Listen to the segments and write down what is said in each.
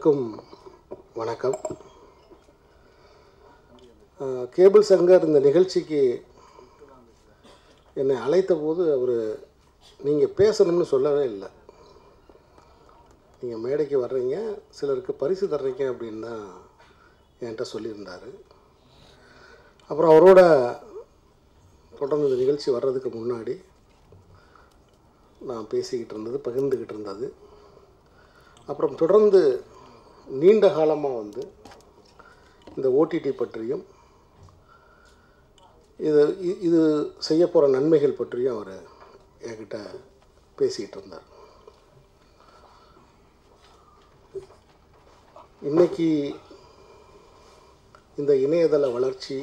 அனைவருக்கும் வணக்கம். கேபிள் சங்கர் இந்த நிகழ்ச்சிக்கு என்னை அழைத்த போது அவர் நீங்கள் பேசணும்னு சொல்லவே இல்லை. நீங்கள் மேடைக்கு வர்றீங்க, சிலருக்கு பரிசு தர்றீங்க அப்படின்னு தான் என்கிட்ட சொல்லியிருந்தார். அப்புறம் அவரோட தொடர்ந்து இந்த நிகழ்ச்சி வர்றதுக்கு முன்னாடி நான் பேசிக்கிட்டு இருந்தது, பகிர்ந்துக்கிட்டு இருந்தது. அப்புறம் தொடர்ந்து நீண்ட காலமாக இந்த ஓடிடி பற்றியும் இது செய்ய போகிற நன்மைகள் பற்றியும் அவர் என்கிட்ட பேசிக்கிட்டு இருந்தார். இன்றைக்கி இந்த இணையதள வளர்ச்சி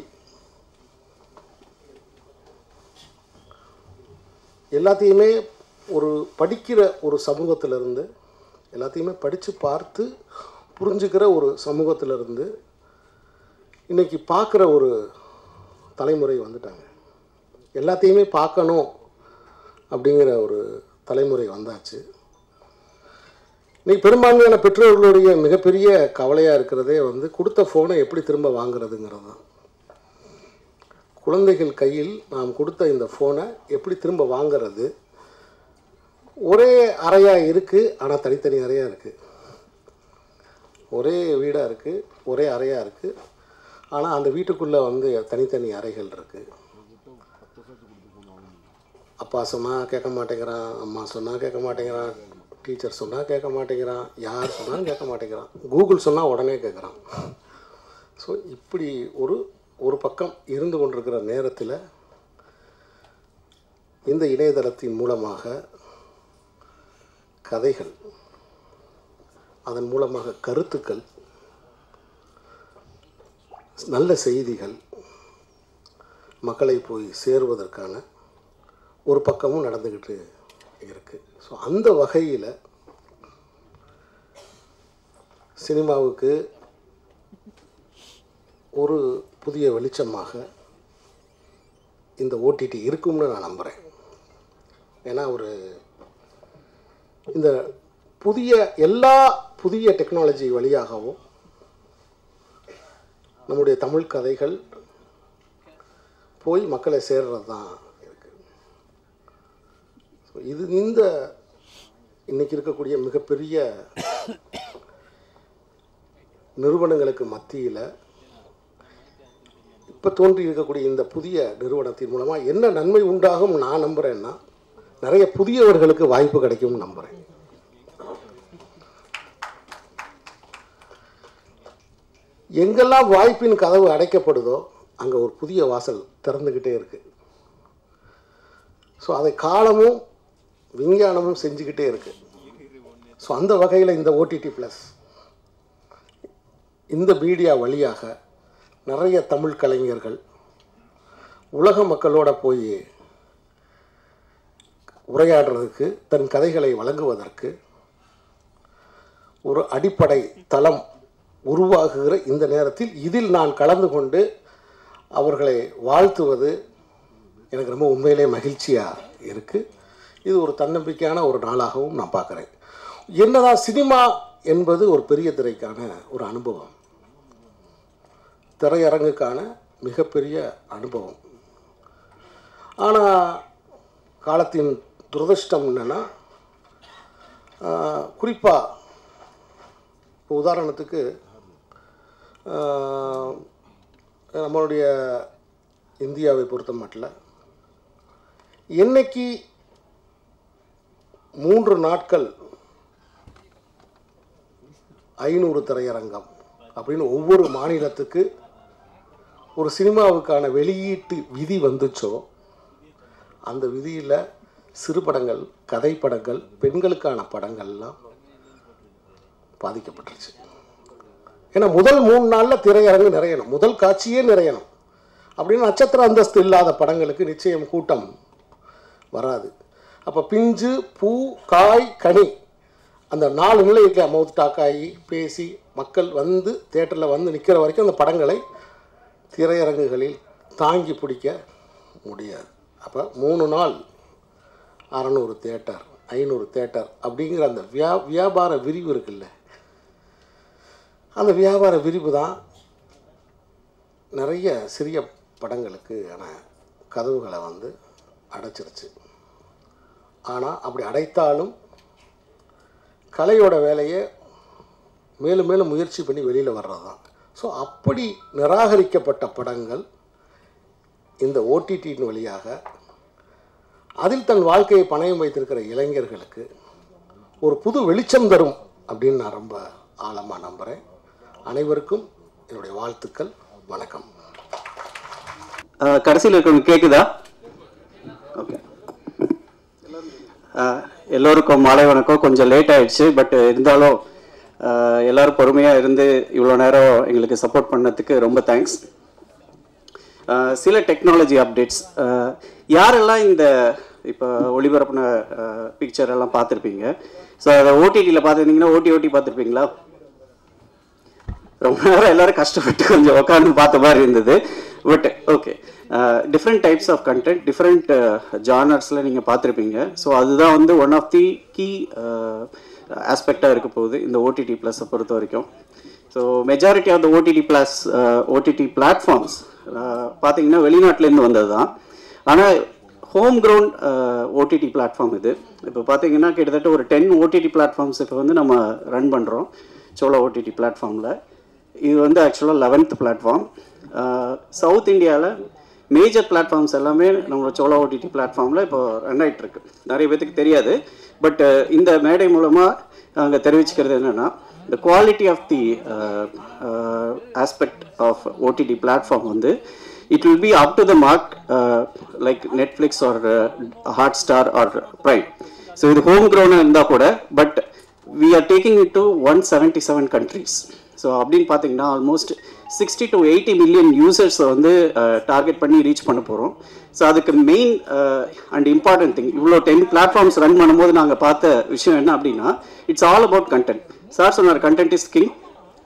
எல்லாத்தையுமே ஒரு படிக்கிற ஒரு சமூகத்திலிருந்து, எல்லாத்தையுமே படித்து பார்த்து புரிஞ்சுக்கிற ஒரு சமூகத்திலிருந்து இன்றைக்கி பார்க்குற ஒரு தலைமுறை வந்துட்டாங்க. எல்லாத்தையுமே பார்க்கணும் அப்படிங்கிற ஒரு தலைமுறை வந்தாச்சு. இன்றைக்கி பெரும்பான்மையான பெற்றோர்களுடைய மிகப்பெரிய கவலையாக இருக்கிறதே கொடுத்த ஃபோனை எப்படி திரும்ப வாங்குறதுங்கிறது தான். குழந்தைகள் கையில் நாம் கொடுத்த இந்த ஃபோனை எப்படி திரும்ப வாங்கிறது? ஒரே அறையாக இருக்குது, ஆனால் தனித்தனி அறையாக இருக்குது. ஒரே வீடாக இருக்குது, ஒரே அறையாக இருக்குது, ஆனால் அந்த வீட்டுக்குள்ளே தனித்தனி அறைகள் இருக்குது. அப்பா சொன்னால் கேட்க மாட்டேங்கிறான், அம்மா சொன்னால் கேட்க மாட்டேங்கிறான், டீச்சர் சொன்னால் கேட்க மாட்டேங்கிறான், யார் சொன்னாலும் கேட்க மாட்டேங்கிறான், கூகுள் சொன்னால் உடனே கேட்குறான். ஸோ இப்படி ஒரு பக்கம் இருந்து கொண்டிருக்கிற நேரத்தில் இந்த இணையதளத்தின் மூலமாக கதைகள், அதன் மூலமாக கருத்துக்கள், நல்ல செய்திகள் மக்களை போய் சேருவதற்கான ஒரு பக்கமும் நடந்துக்கிட்டு இருக்குது. ஸோ அந்த வகையில் சினிமாவுக்கு ஒரு புதிய வெளிச்சமாக இந்த ஓடிடி இருக்கும்னு நான் நம்புகிறேன். ஏன்னா இந்த புதிய டெக்னாலஜி வழியாகவும் நம்முடைய தமிழ் கதைகள் போய் மக்களை சேர்றது தான் இருக்குது. ஸோ இது இன்றைக்கி இருக்கக்கூடிய மிகப்பெரிய நிறுவனங்களுக்கு மத்தியில் இப்போ தோன்றி இருக்கக்கூடிய இந்த புதிய நிறுவனத்தின் மூலமாக என்ன நன்மை உண்டாகும் நான் நம்புகிறேன்னா, நிறைய புதியவர்களுக்கு வாய்ப்பு கிடைக்கும்னு நம்புகிறேன். எங்கெல்லாம் வாய்ப்பின் கதவு அடைக்கப்படுதோ அங்கே ஒரு புதிய வாசல் திறந்துக்கிட்டே இருக்குது. ஸோ அதை காலமும் விஞ்ஞானமும் செஞ்சுக்கிட்டே இருக்குது. ஸோ அந்த வகையில் இந்த ஓடிடி ப்ளஸ் இந்த மீடியா வழியாக நிறைய தமிழ் கலைஞர்கள் உலக மக்களோட போய் உரையாடுறதுக்கு, தன் கதைகளை வழங்குவதற்கு ஒரு அடிப்படை தளம் உருவாகுகிற இந்த நேரத்தில் இதில் நான் கலந்து கொண்டு அவர்களை வாழ்த்துவது எனக்கு ரொம்ப உண்மையிலே மகிழ்ச்சியாக இருக்குது. இது ஒரு தன்னம்பிக்கையான ஒரு நாளாகவும் நான் பார்க்குறேன். என்னதான் சினிமா என்பது ஒரு பெரிய திரைக்கான ஒரு அனுபவம், திரையரங்குக்கான மிகப்பெரிய அனுபவம். ஆனால் காலத்தின் துரதிர்ஷ்டம் என்னென்னா, குறிப்பாக இப்போ உதாரணத்துக்கு நம்மளுடைய இந்தியாவை பொறுத்த மட்டும் என்னைக்கு 3 நாட்கள் 500 திரையரங்கம் அப்படின்னு ஒவ்வொரு மாநிலத்துக்கு ஒரு சினிமாவுக்கான வெளியீட்டு விதி வந்துச்சோ, அந்த விதியில் சிறுபடங்கள், கதைப்படங்கள், பெண்களுக்கான படங்கள்லாம் பாதிக்கப்பட்டுருச்சு. ஏன்னா முதல் 3 நாளில் திரையரங்கு நிறையணும், முதல் காட்சியே நிறையணும். அப்படின்னு நட்சத்திர அந்தஸ்து இல்லாத படங்களுக்கு நிச்சயம் கூட்டம் வராது. அப்போ பிஞ்சு, பூ, காய், கனி, அந்த 4 நிலை இருக்க மவுத் டாக்காகி பேசி மக்கள் தேட்டரில் நிற்கிற வரைக்கும் அந்த படங்களை திரையரங்குகளில் தாங்கி பிடிக்க முடியாது. அப்போ 3 நாள் 600 தேட்டர், 500 தேட்டர் அப்படிங்கிற அந்த வியாபார விரிவு இருக்குல்ல, அந்த வியாபார விரிவு தான் நிறைய சிறிய படங்களுக்கு கதவுகளை வந்து அடைச்சிருச்சு. ஆனால் அப்படி அடைத்தாலும் கலையோட வேலையை மேலும் மேலும் முயற்சி பண்ணி வெளியில் வர்றது தான். ஸோ அப்படி நிராகரிக்கப்பட்ட படங்கள் இந்த ஓடிடியின் வழியாக அதில் தன் வாழ்க்கையை பணயம் வைத்திருக்கிற இளைஞர்களுக்கு ஒரு புது வெளிச்சம் தரும் அப்படின்னு நான் ரொம்ப ஆழமாக நம்புகிறேன். அனைவருக்கும் என்னுடைய வாழ்த்துக்கள். வணக்கம். கடைசியில் இருக்கவங்க கேட்குதா? ஓகே, எல்லோருக்கும் மாலை வணக்கம். கொஞ்சம் லேட் ஆகிடுச்சு, பட் இருந்தாலும் எல்லோரும் பொறுமையாக இருந்து இவ்வளோ நேரம் எங்களுக்கு சப்போர்ட் பண்ணதுக்கு ரொம்ப தேங்க்ஸ். சில டெக்னாலஜி அப்டேட்ஸ், யாரெல்லாம் இந்த இப்போ ஒளிபரப்பின பிக்சர் எல்லாம் பார்த்துருப்பீங்க. ஸோ அதை ஓடிடியில் பார்த்துருந்தீங்கன்னா ஓட்டி பார்த்துருப்பீங்களா? ரொம்ப நேரம் எல்லோரும் கஷ்டப்பட்டு கொஞ்சம் உட்காந்து பார்த்த மாதிரி இருந்தது. But okay, different types of content, different ஜானர்ஸில் நீங்கள் பார்த்துருப்பீங்க. ஸோ அதுதான் வந்து ஒன் ஆஃப் தி கீ ஆஸ்பெக்டாக இருக்க போகுது இந்த ஓடிடி ப்ளஸை பொறுத்த வரைக்கும். So majority of the OTT platforms பார்த்தீங்கன்னா வெளிநாட்டிலேருந்து வந்தது தான். ஆனால் ஹோம் க்ரௌண்ட் ஓடிடி பிளாட்ஃபார்ம் இது. இப்போ பார்த்தீங்கன்னா கிட்டத்தட்ட ஒரு 10 ஓடிடி பிளாட்ஃபார்ம்ஸ் இப்போ வந்து நம்ம ரன் பண்ணுறோம் சோலா ஓடிடி பிளாட்ஃபார்மில். இது வந்து ஆக்சுவலாக 11th பிளாட்ஃபார்ம். சவுத் இந்தியாவில் மேஜர் பிளாட்ஃபார்ம்ஸ் எல்லாமே நம்மளோட சோலா ஓடிடி பிளாட்ஃபார்மில் இப்போ ரன் ஆகிட்டுருக்கு. நிறைய பேத்துக்கு தெரியாது. பட் இந்த மேடை மூலமாக நாங்கள் தெரிவிச்சுக்கிறது என்னென்னா, the quality of the aspect of OTT platform வந்து it will be up to the mark, like Netflix or Hotstar or Prime. So இது home grown இருந்தால் கூட, but we are taking it to 177 countries. So அப்படின்னு பார்த்தீங்கன்னா almost 60 to 80 million யூசர்ஸை வந்து target பண்ணி reach பண்ண போகிறோம். ஸோ அதுக்கு மெயின் அண்ட் இம்பார்ட்டன்ட் திங், இவ்வளோ 10 பிளாட்ஃபார்ம்ஸ் ரன் பண்ணும்போது நாங்கள் பார்த்த விஷயம் என்ன அப்படின்னா, it's all about content. Sir சொன்னார் content is king.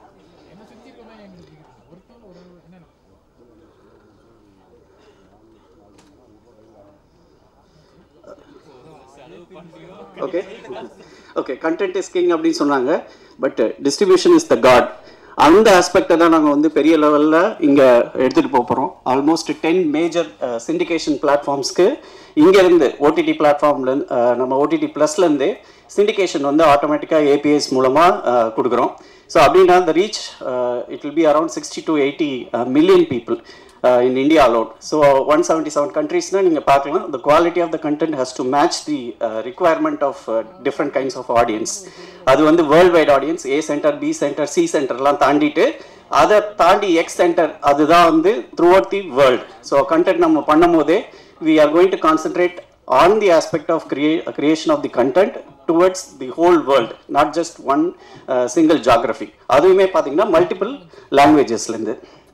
Okay okay, content is king அப்படின்னு சொன்னாங்க. But distribution is the god. அந்த ஆஸ்பெக்டை தான் நாங்கள் வந்து பெரிய லெவலில் இங்கே எடுத்துகிட்டு போகிறோம். ஆல்மோஸ்ட் 10 மேஜர் சிண்டிகேஷன் பிளாட்ஃபார்ம்ஸ்க்கு இங்கேருந்து ஓடிடி பிளாட்ஃபார்ம்லேருந்து நம்ம ஓடிடி ப்ளஸ்லேருந்து சிண்டிகேஷன் வந்து ஆட்டோமேட்டிக்காக ஏபிஎஸ் மூலமாக கொடுக்குறோம். ஸோ அப்படின்னா the reach it will be around 60 to 80 million people in India alone. So 177 countries na neenga paakalam. The quality of the content has to match the requirement of different kinds of audience. Adu vandu worldwide audience, A center, B center, C center la taandite adha taandi X center adudha vandu throughout the world. So content நம்ம பண்ணும்போதே we are going to concentrate on the aspect of creation of the content towards the whole world, not just one single geography. அதுவுமே பார்த்தீங்கன்னா multiple லாங்குவேஜஸ்லேருந்து.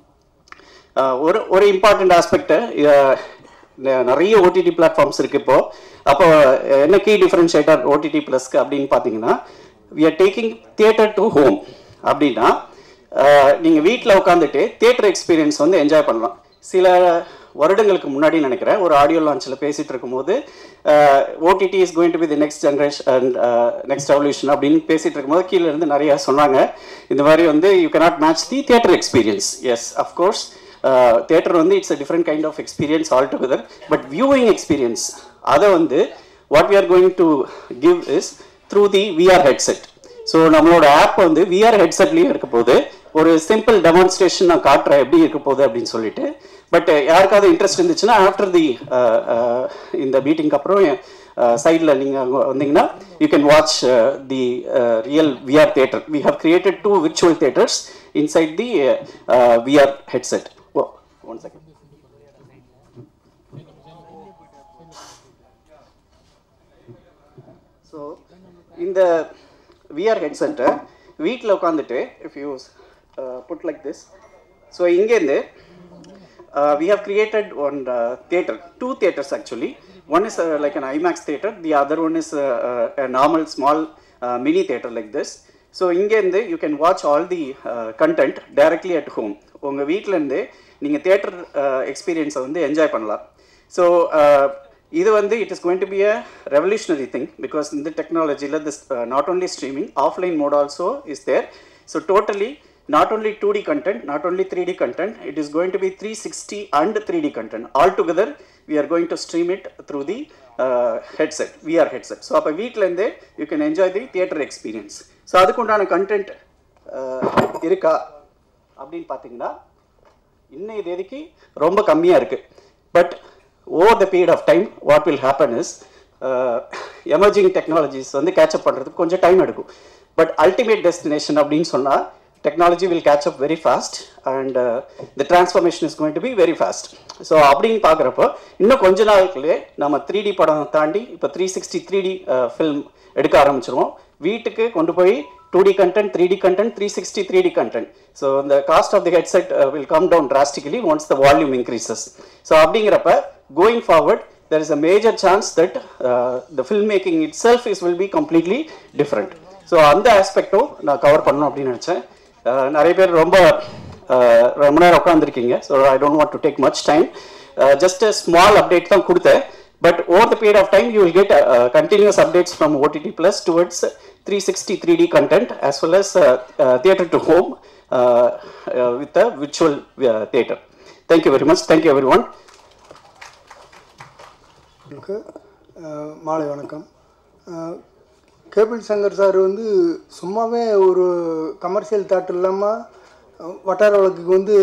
ஒரு important aspect, நிறைய OTT platforms இருக்குது இப்போது. அப்போ என்ன கீ டிஃபரன்ஷியேட்டர் ஓடிடி ப்ளஸ்க்கு அப்படின்னு பார்த்தீங்கன்னா, we are taking theatre to home. அப்படின்னா நீங்கள் வீட்டில் உட்காந்துட்டு தியேட்டர் எக்ஸ்பீரியன்ஸ் வந்து என்ஜாய் பண்ணலாம். சில வருடங்களுக்கு முன்னாடி நினைக்கிறேன் ஒரு ஆடியோ லான்ச்சில் பேசிகிட்டு இருக்கும்போது OTT is going to be the next generation and next evolution அப்படின்னு பேசிகிட்டு இருக்கும்போது கீழே இருந்து நிறையா சொன்னாங்க. இந்த மாதிரி வந்து you cannot match the theatre experience. Yes, of course theatre வந்து it's a different kind of experience all together. But viewing experience அதை வந்து what we are going to give is through the VR headset. So நம்மளோட app வந்து VR ஹெட்செட்லேயும் இருக்க போது. ஒரு simple demonstration நான் காட்டுறேன் எப்படி இருக்க போகுது அப்படின்னு சொல்லிட்டு. பட் யாருக்காவது இன்ட்ரெஸ்ட் இருந்துச்சுன்னா ஆஃப்டர் தி இந்த மீட்டிங்க்கு அப்புறம் சைடில் நீங்கள் வந்தீங்கன்னா you can watch the real VR theatre. We have created 2 virtual theatres inside the VR headset. Oh, 1 second. So இந்த விஆர் ஹெட்செட்டை வீட்டில் உட்காந்துட்டு if you put like this, so இங்கேருந்து we have created one theater, 2 theaters actually. One is like an IMAX theater, the other one is a normal small mini theater like this. So இங்கேருந்து you can watch all the content directly at home. உங்கள் வீட்டிலேருந்து நீங்கள் theatre எக்ஸ்பீரியன்ஸை வந்து enjoy பண்ணலாம். So இது வந்து it is going to be a revolutionary thing because in the technology this not only streaming, offline mode also is there. So totally not only 2D content, not only 3D content, it is going to be 360 and 3D content. Altogether, we are going to stream it through the headset, VR headset. So, அப்போ வீட்டிலேருந்தே you can enjoy the theater experience. So, அதுக்குண்டான content இருக்கா அப்படின்னு பார்த்தீங்கன்னா இன்னைய தேதிக்கு ரொம்ப கம்மியாக இருக்குது. But over the period of time what will happen is emerging technologies வந்து கேட்சப் பண்ணுறதுக்கு கொஞ்சம் டைம் எடுக்கும். பட் அல்டிமேட் டெஸ்டினேஷன் அப்படின்னு சொன்னால் technology will catch up very fast and the transformation is going to be very fast. So அப்படின்னு பார்க்குறப்போ இன்னும் கொஞ்ச நாளுக்குள்ளே நம்ம 3D படம் தாண்டி இப்போ 360 3D ஃபில்ம் எடுக்க ஆரம்பிச்சிருவோம். வீட்டுக்கு கொண்டு போய் 2D content, 3D content, 360 3D content. So the cost of the headset will come down drastically once the volume increases. So அப்படிங்கிறப்ப going forward there is a major chance that the filmmaking itself will be completely different. So அந்த ஆஸ்பெக்டும் நான் cover பண்ணணும் அப்படின்னு நினச்சேன். நிறைய பேர் ரொம்ப நேரம் உட்காந்துருக்கீங்க. So I don't want to take much time. Just small update தான் கொடுத்தேன். But over the period of time you will get continuous updates from OTT Plus towards 360 3D content as well as theatre to home with a virtual theatre. Thank you very much. Thank you everyone. மாலை வணக்கம். Cable Shankar sir வந்து சும்மாவே ஒரு commercial thought இல்லாமல் வட்டார வழக்குக்கு வந்து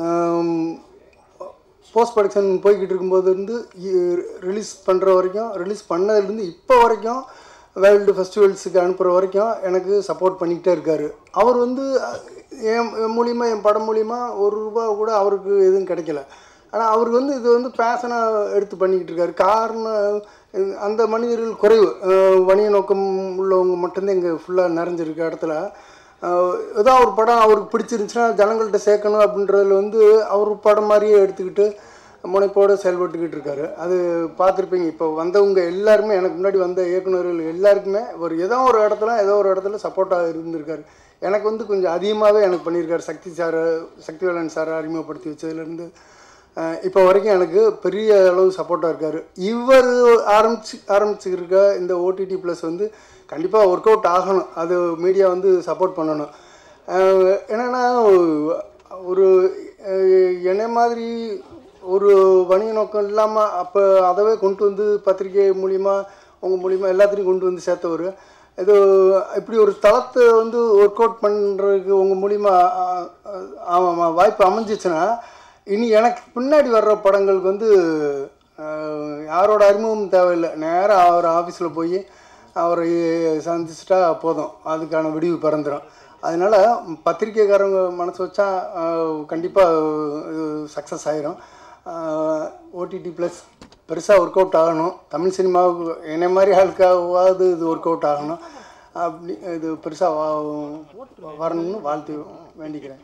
post production போய்கிட்டு இருக்கும்போது இருந்து ரிலீஸ் பண்ணுற வரைக்கும், ரிலீஸ் பண்ணதுலேருந்து இப்போ வரைக்கும் வேர்ல்டு ஃபெஸ்டிவல்ஸுக்கு அனுப்புகிற வரைக்கும் எனக்கு சப்போர்ட் பண்ணிக்கிட்டே இருக்கார். அவர் வந்து என் மூலிமா, என் படம் மூலிமா ₹1 கூட அவருக்கு எதுவும் கிடைக்கல. ஆனால் அவருக்கு வந்து இது வந்து பேஷனாக எடுத்து பண்ணிக்கிட்டு இருக்காரு. காரணம் அந்த மனிதர்கள் குறைவு, வணிக நோக்கம் உள்ளவங்க மட்டும்தான் இங்கே ஃபுல்லாக நிறைஞ்சிருக்க இடத்துல. ஏதோ ஒரு படம் அவருக்கு பிடிச்சிருந்துச்சுன்னா ஜனங்கள்கிட்ட சேர்க்கணும் அப்படின்றதுல வந்து அவர் படம் மாதிரியே எடுத்துக்கிட்டு முனைப்போடு செயல்பட்டுக்கிட்டு இருக்காரு. அது பார்த்துருப்பீங்க. இப்போ வந்தவங்க எல்லாருமே, எனக்கு முன்னாடி வந்த இயக்குநர்கள் எல்லாருக்குமே ஒரு ஏதோ ஒரு இடத்துல சப்போர்ட்டாக இருந்திருக்காரு. எனக்கு வந்து கொஞ்சம் அதிகமாகவே எனக்கு பண்ணியிருக்காரு. சக்திவேலன் சாரை அறிமுகப்படுத்தி வச்சதுலேருந்து இப்போ வரைக்கும் எனக்கு பெரிய அளவு சப்போர்ட்டாக இருக்கார். இவர் ஆரம்பிச்சுருக்க இந்த OTT Plus வந்து கண்டிப்பாக ஒர்க் அவுட் ஆகணும். அது மீடியா வந்து சப்போர்ட் பண்ணணும். என்னென்னா ஒரு என்ன மாதிரி ஒரு வணிக நோக்கம் இல்லாமல் அப்போ அதவே கொண்டு வந்து பத்திரிகை மூலிமா, உங்கள் மூலிமா எல்லாத்தையும் கொண்டு வந்து சேர்த்தவர். இது இப்படி ஒரு தளத்தை வந்து ஒர்க் அவுட் பண்ணுறதுக்கு உங்கள் மூலிமா வாய்ப்பு அமைஞ்சிச்சுன்னா இனி எனக்கு பின்னாடி வர்ற படங்களுக்கு வந்து யாரோட அறிமுகம் தேவையில்லை. நேராக அவர் ஆஃபீஸில் போய் அவரை சந்திச்சிட்டா போதும், அதுக்கான விடிவு பிறந்துடும். அதனால் பத்திரிக்கைக்காரங்க மனசு வச்சா கண்டிப்பாக சக்ஸஸ் ஆகிரும். OTT Plus பெருசாக ஒர்க் அவுட் ஆகணும். தமிழ் சினிமாவுக்கு என்ன மாதிரி ஆளுக்காவது இது ஒர்க் அவுட் ஆகணும். அப்படி இது பெருசாக வரணும்னு வாழ்த்து வேண்டிக்கிறேன்.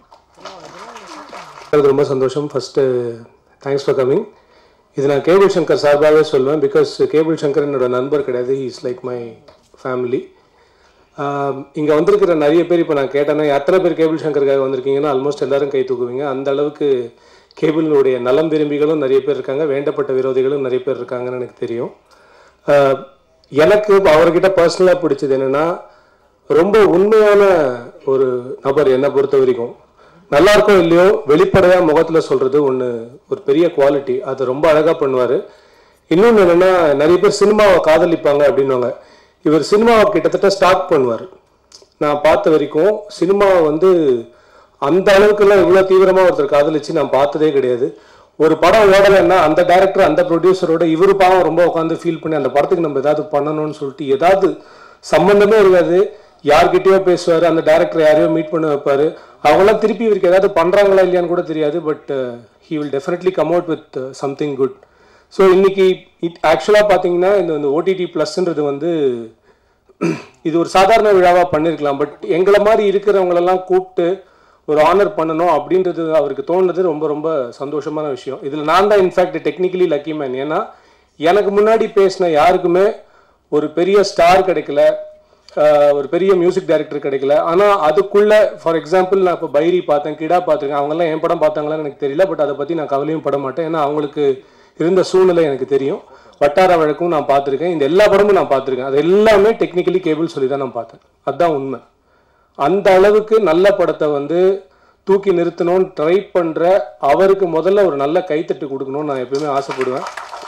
ரொம்ப சந்தோஷம். First thanks for coming. இது நான் கேபிள் சங்கர் சார்பாகவே சொல்லுவேன். பிகாஸ் கேபிள் சங்கர் என்னோட நண்பர் கிடையாது, இஸ் லைக் மை ஃபேமிலி. இங்கே வந்திருக்கிற நிறைய பேர் இப்போ நான் கேட்டேன்னா எத்தனை பேர் கேபிள் சங்கருக்காக வந்திருக்கீங்கன்னா ஆல்மோஸ்ட் எல்லோரும் கை தூக்குவீங்க. அந்த அளவுக்கு கேபிளினுடைய நலம் விரும்பிகளும் நிறைய பேர் இருக்காங்க, வேண்டப்பட்ட விரோதிகளும் நிறைய பேர் இருக்காங்கன்னு எனக்கு தெரியும். எனக்கு அவர்கிட்ட பர்சனலாக பிடிச்சது என்னென்னா, ரொம்ப உண்மையான ஒரு நபர். என்னை பொறுத்த வரைக்கும் நல்லா இருக்கும் இல்லையோ வெளிப்படையாக முகத்தில் சொல்கிறது ஒரு பெரிய குவாலிட்டி. அது ரொம்ப அழகாக பண்ணுவார். இன்னொன்று என்னென்னா, நிறைய பேர் சினிமாவை காதலிப்பாங்க அப்படின்வாங்க. இவர் சினிமாவை கிட்டத்தட்ட ஸ்டார்ட் பண்ணுவார். நான் பார்த்த வரைக்கும் சினிமாவை வந்து அந்த அளவுக்குலாம் இவ்வளோ தீவிரமாக ஒருத்தர் காதலிச்சு நான் பார்த்ததே கிடையாது. ஒரு படம் ஓடலைன்னா அந்த டைரக்டர், அந்த ப்ரொடியூசரோட இவர் பாவம் ரொம்ப உட்காந்து ஃபீல் பண்ணி அந்த படத்துக்கு நம்ம ஏதாவது பண்ணணும்னு சொல்லிட்டு ஏதாவது சம்மந்தமே இருக்காது, யார்கிட்டயோ பேசுவார், அந்த டைரக்டர் யாரையோ மீட் பண்ண வைப்பார். அவங்களாம் திருப்பி இவருக்கு ஏதாவது பண்ணுறாங்களா இல்லையான்னு கூட தெரியாது. But he will definitely come out with something good. So இன்னைக்கு ஆக்சுவலாக பார்த்தீங்கன்னா இந்த OTT Plusன்றது வந்து இது ஒரு சாதாரண விழாவாக பண்ணியிருக்கலாம். பட் எங்களை மாதிரி இருக்கிறவங்களெல்லாம் கூப்பிட்டு ஒரு ஆனர் பண்ணணும் அப்படின்றது அவருக்கு தோணுது. ரொம்ப ரொம்ப சந்தோஷமான விஷயம். இதில் நான் தான் இன்ஃபேக்ட் டெக்னிக்கலி லக்கி மேன். ஏன்னா எனக்கு முன்னாடி பேசின யாருக்குமே ஒரு பெரிய ஸ்டார் கிடைக்கல, ஒரு பெரிய மியூசிக் டைரக்டர் கிடைக்கல. ஆனால் அதுக்குள்ளே ஃபார் எக்ஸாம்பிள் நான் இப்போ பைரி பார்த்தேன், கிடா பார்த்துருக்கேன். அவங்கெல்லாம் என் படம் பார்த்தாங்களான்னு எனக்கு தெரியல. பட் அதை பற்றி நான் கவலையும் பட மாட்டேன். ஏன்னா அவங்களுக்கு இருந்த சூழ்நிலை எனக்கு தெரியும். வட்டார வழக்கும் நான் பார்த்துருக்கேன். இந்த எல்லா படமும் நான் பார்த்துருக்கேன். அது எல்லாமே டெக்னிக்கலி கேபிள் சொல்லி தான் நான் பார்த்தேன். அதுதான் உண்மை. அந்த அளவுக்கு நல்ல படத்தை வந்து தூக்கி நிறுத்தணும்னு ட்ரை பண்ணுற அவருக்கு முதல்ல ஒரு நல்ல கைத்தட்டு கொடுக்கணும்னு நான் எப்பயுமே ஆசைப்படுவேன்.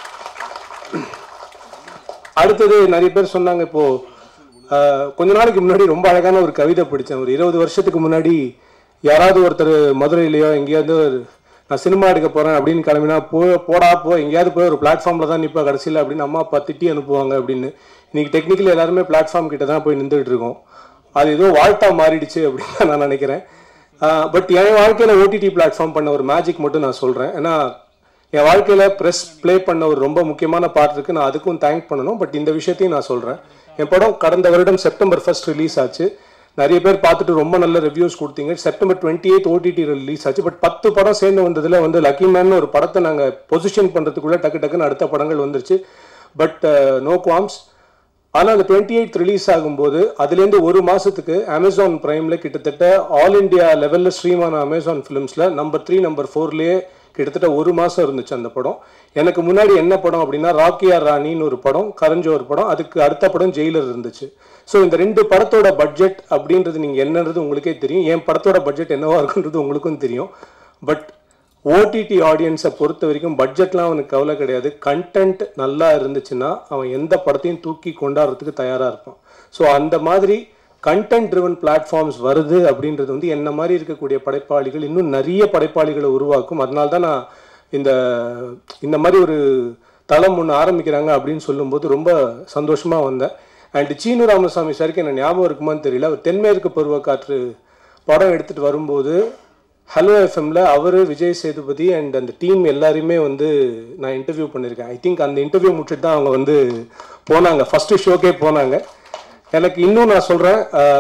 அடுத்தது நிறைய பேர் சொன்னாங்க, இப்போது கொஞ்ச நாளைக்கு முன்னாடி ரொம்ப அழகான ஒரு கவிதை படித்தேன். ஒரு 20 வருஷத்துக்கு முன்னாடி யாராவது ஒருத்தர் மதுரையிலையோ எங்கேயாவது நான் சினிமா எடுக்க போகிறேன் அப்படின்னு கிளம்பினா போடா எங்கேயாவது போய் ஒரு பிளாட்ஃபார்மில் தான் நிற்பா கடைசியில் அப்படின்னு அம்மா அப்பா திட்டி அனுப்புவாங்க அப்படின்னு. இன்றைக்கி டெக்னிக்கலி எல்லாருமே பிளாட்ஃபார்ம் கிட்ட தான் போய் நின்றுட்டு இருக்கோம். அது ஏதோ வாழ்த்தா மாறிடுச்சு அப்படின்னு தான் நான் நினைக்கிறேன். பட் என் வாழ்க்கையில் ஓடிடி பிளாட்ஃபார்ம் பண்ண ஒரு மேஜிக் மட்டும் நான் சொல்கிறேன். ஏன்னா என் வாழ்க்கையில் ப்ரெஸ் ப்ளே பண்ண ஒரு ரொம்ப முக்கியமான பார்ட் இருக்குது. நான் அதுக்கும் தேங்க் பண்ணணும். பட் இந்த விஷயத்தையும் நான் சொல்கிறேன். என் படம் கடந்த வருடம் September 1 ரிலீஸ் ஆச்சு. நிறைய பேர் பார்த்துட்டு ரொம்ப நல்ல ரிவ்யூஸ் கொடுத்தீங்க. September 28 ஓடிடி ரிலீஸ் ஆச்சு. பட் 10 படம் சேர்ந்து வந்ததில் வந்து லக்கி மேன் ஒரு படத்தை நாங்கள் பொசிஷன் பண்ணுறதுக்குள்ளே டக்குன்னு அடுத்த படங்கள் வந்துருச்சு. But no qualms. ஆனால் அந்த 28 ரிலீஸ் ஆகும்போது அதுலேருந்து ஒரு மாதத்துக்கு அமேசான் ப்ரைமில் கிட்டத்தட்ட ஆல் இண்டியா லெவலில் ஸ்ட்ரீமான அமேசான் ஃபிலிம்ஸில் நம்பர் 3 நம்பர் 4லேயே கிட்டத்தட்ட ஒரு மாதம் இருந்துச்சு அந்த படம். எனக்கு முன்னாடி என்ன படம் அப்படின்னா ராக்கியார் ராணின்னு ஒரு படம், கரஞ்சோ ஒரு படம், அதுக்கு அடுத்த படம் ஜெயிலர் இருந்துச்சு. ஸோ இந்த 2 படத்தோட பட்ஜெட் அப்படின்றது நீங்கள் என்னன்றது உங்களுக்கே தெரியும். என் படத்தோட பட்ஜெட் என்னவா இருக்குன்றது உங்களுக்கும் தெரியும். பட் ஓடிடி ஆடியன்ஸை பொறுத்த வரைக்கும் பட்ஜெட்லாம் அவனுக்கு கவலை கிடையாது. கண்டென்ட் நல்லா இருந்துச்சுன்னா அவன் எந்த படத்தையும் தூக்கி கொண்டாடுறதுக்கு தயாராக இருப்பான். ஸோ அந்த மாதிரி கண்டென்ட் ட்ரிவன் பிளாட்ஃபார்ம்ஸ் வருது அப்படின்றது வந்து என்ன மாதிரி இருக்கக்கூடிய படைப்பாளிகள் இன்னும் நிறைய படைப்பாளிகளை உருவாக்கும். அதனால தான் நான் இந்த மாதிரி ஒரு தளம் ஒன்று ஆரம்பிக்கிறாங்க அப்படின்னு சொல்லும்போது ரொம்ப சந்தோஷமாக வந்தேன். அண்ட் சீனு ராமசாமி சாருக்கு என்ன ஞாபகம் இருக்குமான்னு தெரியல, அவர் தென்மேற்கு பருவக்காற்று படம் எடுத்துகிட்டு வரும்போது ஹலோ எஃப்எம்ல அவர், விஜய் சேதுபதி அண்ட் அந்த டீம் எல்லாருமே வந்து நான் இன்டர்வியூ பண்ணியிருக்கேன். ஐ திங்க் அந்த இன்டர்வியூ முடிச்சுட்டு தான் அவங்க வந்து போனாங்க, ஃபஸ்ட்டு ஷோக்கே போனாங்க. எனக்கு இன்னும் நான் சொல்கிறேன்,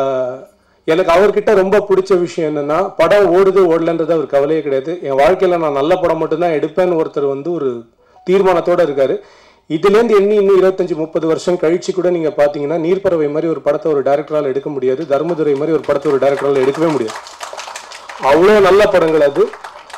எனக்கு அவர்கிட்ட ரொம்ப பிடிச்ச விஷயம் என்னென்னா படம் ஓடுது ஓடலன்றது அவர் கவலையே கிடையாது. என் வாழ்க்கையில் நான் நல்ல படம் மட்டும்தான் எடுப்பேன்னு ஒருத்தர் வந்து ஒரு தீர்மானத்தோடு இருக்கார். இதுலேருந்து இன்னும் 25-30 வருஷம் கழிச்சு கூட நீங்கள் பார்த்தீங்கன்னா நீர்ப்பறவை மாதிரி ஒரு படத்தை ஒரு டைரக்டரால் எடுக்க முடியாது, தர்மதுரை மாதிரி ஒரு படத்தை ஒரு டைரக்டரால் எடுக்கவே முடியாது. அவ்வளோ நல்ல படங்கள் அது.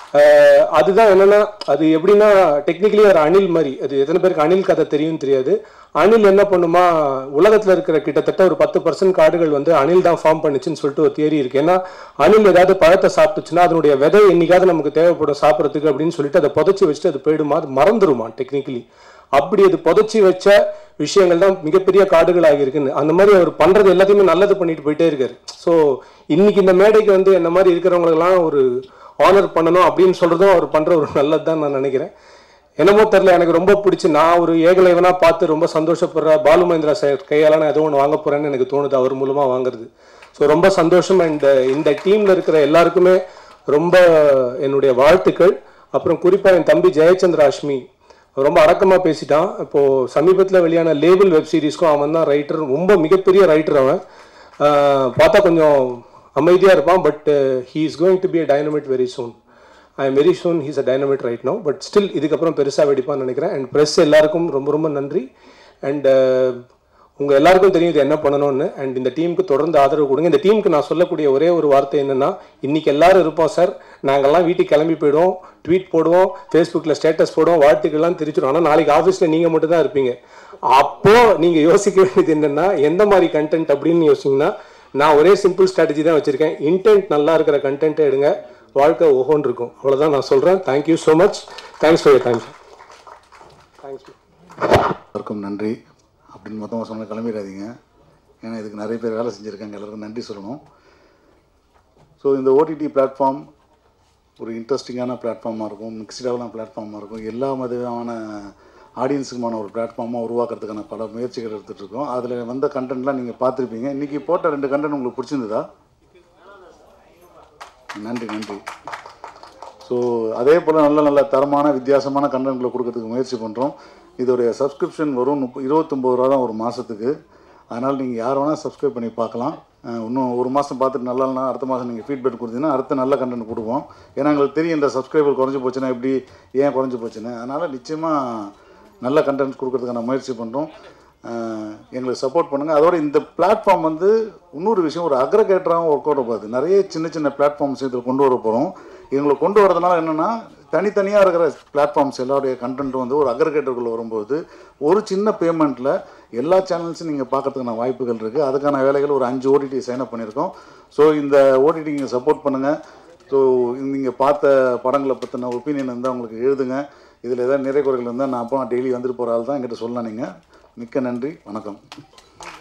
அதுதான் என்னென்னா அது எப்படின்னா டெக்னிக்கலி ஒரு அணில் மாதிரி. அது எத்தனை பேருக்கு அணில் கதை தெரியும் தெரியாது. அணில் என்ன பண்ணுமா, உலகத்தில் இருக்கிற கிட்டத்தட்ட ஒரு 10% காடுகள் வந்து அணில் தான் ஃபார்ம் பண்ணிச்சுன்னு சொல்லிட்டு ஒரு தியரி இருக்குது. ஏன்னா அணில் ஏதாவது பழத்தை சாப்பிட்டுச்சுன்னா அதனுடைய விதை என்னைக்காவது நமக்கு தேவைப்படும் சாப்பிட்றதுக்கு அப்படின்னு சொல்லிட்டு அதை புதைச்சி வச்சுட்டு அது போயிடுமா, அது மறந்துடுமா டெக்னிக்கலி. அப்படி அது புதைச்சி வச்ச விஷயங்கள் தான் மிகப்பெரிய காடுகள் ஆகியிருக்குன்னு. அந்த மாதிரி அவர் பண்ணுறது எல்லாத்தையுமே நல்லது பண்ணிட்டு போயிட்டே இருக்காரு. ஸோ இன்னைக்கு இந்த மேடைக்கு வந்து என்ன மாதிரி இருக்கிறவங்களெல்லாம் ஒரு ஆனர் பண்ணணும் அப்படின்னு சொல்கிறதும் அவர் பண்ணுற ஒரு நல்லது தான் நான் நினைக்கிறேன். என்னமோ தெரில, எனக்கு ரொம்ப பிடிச்சி நான் ஒரு ஏகலைவனாக பார்த்து ரொம்ப சந்தோஷப்படுற பாலு மகேந்திரா சார் கையால் நான் ஏதோ ஒன்று வாங்க போகிறேன்னு எனக்கு தோணுது அவர் மூலமாக வாங்குறது. ஸோ ரொம்ப சந்தோஷம். அண்ட் இந்த டீமில் இருக்கிற எல்லாருக்குமே ரொம்ப என்னுடைய வாழ்த்துக்கள். அப்புறம் குறிப்பாக என் தம்பி ஜெயச்சந்திர அஷ்மி ரொம்ப அடக்கமாக பேசிட்டான். இப்போது சமீபத்தில் வெளியான லேபிள் வெப் சீரிஸ்க்கும் அவன் தான் ரைட்டர், ரொம்ப மிகப்பெரிய ரைட்டர். அவன் பார்த்தா கொஞ்சம் அமைதியாக இருப்பான். But he is going to be a dynamite very soon. I am very soon he's a dynamite right no. But still இதுக்கப்புறம் பெருசாக வெடிப்பான்னு நினைக்கிறேன். அண்ட் ப்ரெஸ் எல்லாருக்கும் ரொம்ப ரொம்ப நன்றி. அண்ட் உங்கள் எல்லாருக்கும் தெரியும் இது என்ன பண்ணணும்னு. அண்ட் இந்த டீமுக்கு தொடர்ந்து ஆதரவு கொடுங்க. இந்த டீமுக்கு நான் சொல்லக்கூடிய ஒரே ஒரு வார்த்தை என்னென்னா, இன்றைக்கி எல்லோரும் இருப்போம் சார், நாங்கள்லாம் வீட்டுக்கு கிளம்பி போயிடுவோம், ட்வீட் போடுவோம், ஃபேஸ்புக்கில் ஸ்டேட்டஸ் போடுவோம், வாழ்த்துக்கெல்லாம் தெரிஞ்சிடும். ஆனால் நாளைக்கு ஆஃபீஸில் நீங்கள் மட்டும் தான் இருப்பீங்க. அப்போது நீங்கள் யோசிக்க வேண்டியது என்னென்னா எந்த மாதிரி கண்டென்ட் அப்படின்னு யோசிச்சிங்கன்னா, நான் ஒரே சிம்பிள் ஸ்ட்ராட்டஜி தான் வச்சுருக்கேன். இன்டென்ட் நல்லா இருக்கிற கண்டென்ட்டை எடுங்க, வாழ்க்கை ஒவ்வொன்று இருக்கும். அவ்வளோதான் நான் சொல்கிறேன். Thank you so much. Thanks for your time. Thanks. எல்லாருக்கும் நன்றி அப்படின்னு மொத்தமாக சொன்ன கிளம்பிடாதீங்க. ஏன்னா இதுக்கு நிறைய பேர் வேலை செஞ்சுருக்காங்க, எல்லாருக்கும் நன்றி சொல்லணும். ஸோ இந்த ஓடிடி பிளாட்ஃபார்ம் ஒரு இன்ட்ரெஸ்டிங்கான பிளாட்ஃபார்மாக இருக்கும், மிக்ஸ்டான பிளாட்ஃபார்மாக இருக்கும், எல்லா விதமான ஆடியன்ஸுக்குமான ஒரு பிளாட்ஃபார்மாக உருவாக்குறதுக்கான பல முயற்சிகள் எடுத்துகிட்ருக்கோம். அதில் வந்த கண்டென்ட்லாம் நீங்கள் பார்த்துருப்பீங்க. இன்றைக்கி போட்ட 2 கண்டென்ட் உங்களுக்கு பிடிச்சிருந்ததா? நன்றி. ஸோ அதே போல் நல்ல தரமான வித்தியாசமான கண்டென்ட்களை கொடுக்கறதுக்கு முயற்சி பண்ணுறோம். இதோடைய சப்ஸ்கிரிப்ஷன் வரும் 29 ரூபா தான் ஒரு மாதத்துக்கு. அதனால் நீங்கள் யார் வேணால் சப்ஸ்கிரைப் பண்ணி பார்க்கலாம். இன்னும் ஒரு மாதம் பார்த்துட்டு நல்லானா அடுத்த மாதம் நீங்கள் ஃபீட்பேக் கொடுத்தீங்கன்னா அடுத்த நல்ல கண்டென்ட் கொடுப்போம். ஏன்னா எங்களுக்கு தெரியும் இந்த சப்ஸ்கிரைபர் குறைஞ்சி போச்சுன்னா எப்படி, ஏன் குறைஞ்சி போச்சுன்னு. அதனால் நிச்சயமாக நல்ல கண்டென்ட்ஸ் கொடுக்கறதுக்கான முயற்சி பண்ணுறோம். எங்களுக்கு சப்போர்ட் பண்ணுங்கள். அதோட இந்த பிளாட்ஃபார்ம் வந்து இன்னொரு விஷயம், ஒரு அக்ரகேட்டராகவும் ஒர்க் அவுட் ஆகாது. நிறைய சின்ன பிளாட்ஃபார்ம்ஸ் இதில் கொண்டு வர போகிறோம். எங்களை கொண்டு வரதுனால என்னென்னா தனித்தனியாக இருக்கிற பிளாட்ஃபார்ம்ஸ் எல்லாருடைய கண்டென்ட்டும் வந்து ஒரு அக்ரிகேட்டருக்குள்ளே வரும்போது ஒரு சின்ன பேமெண்ட்டில் எல்லா சேனல்ஸும் நீங்கள் பார்க்கறதுக்கான வாய்ப்புகள் இருக்குது. அதுக்கான வேலைகள் ஒரு 5 ஓடிடி சைன் அப் பண்ணியிருக்கோம். ஸோ இந்த ஓடிடி நீங்கள் சப்போர்ட் பண்ணுங்கள். ஸோ நீங்கள் பார்த்த படங்களை பற்றின ஒப்பீனியன் இருந்தால் உங்களுக்கு எழுதுங்க. இதில் ஏதாவது நிறை குறைகள் இருந்தால் நான் அப்போ டெய்லி வந்துட்டு போகிற ஆள் தான் என்கிட்ட சொல்லலாம். நீங்கள் மிக்க நன்றி, வணக்கம்.